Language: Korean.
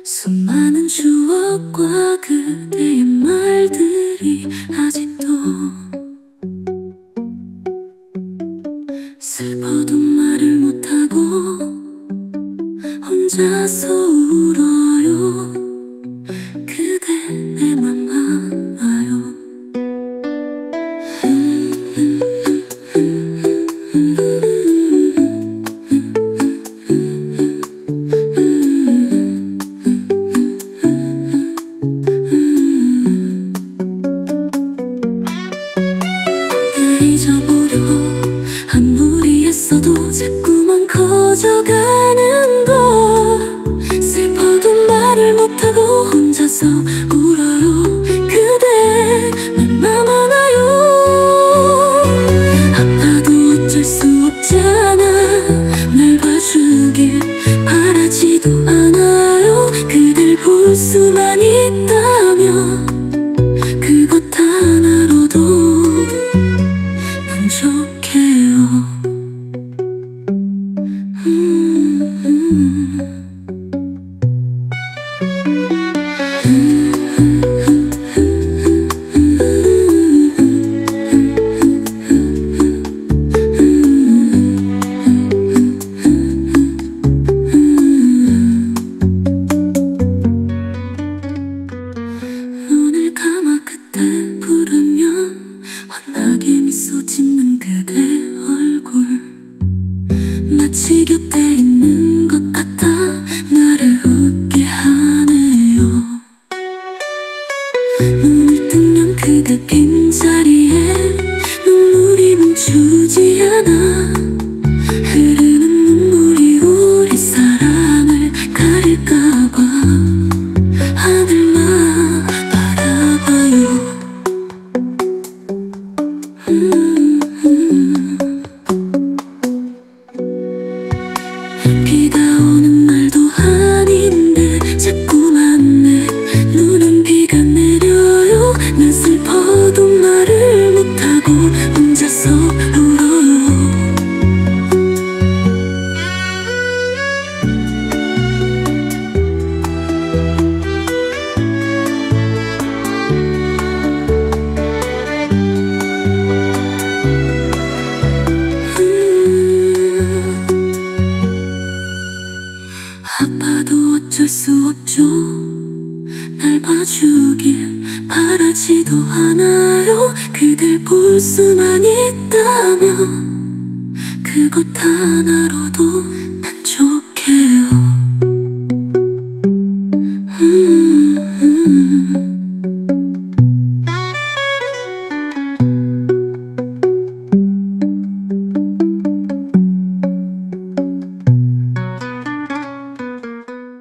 수많은 추억과 그대의 말들이 아직도 슬퍼도 말을 못하고 혼자서 울어요. 그대 내 맘 알아요. 잊어보려 아무리 애써도 자꾸만 커져가는 거. 슬퍼도 말을 못하고 혼자서 울어요. 그대 내 맘 알아요. 아파도 어쩔 수 없잖아. 날 봐주길 바라지도 않아요. 그댈 볼 수만 있다면 그것 하나로도 만족해요. 눈을 감아 그때 부르면 환하게 미소 짓는 그대 얼굴, 마치 곁에 있는 것 같아 나를 웃게 하네요. 눈을 뜨면 그대 빈자리에 눈물이 멈추지 않아. 흐르는 눈물이 우리 사랑을 가릴까봐 하늘만 바라봐요. 비가 오는 날도 아닌데 자꾸만 내 눈은 비가 내려요. 난 슬퍼도 말을 못하고 혼자서 울어요. 아파도 어쩔 수 없죠. 날 봐주길 바라지도 않아요. 그댈 볼 수만 있다면 그것 하나로도 만족해요.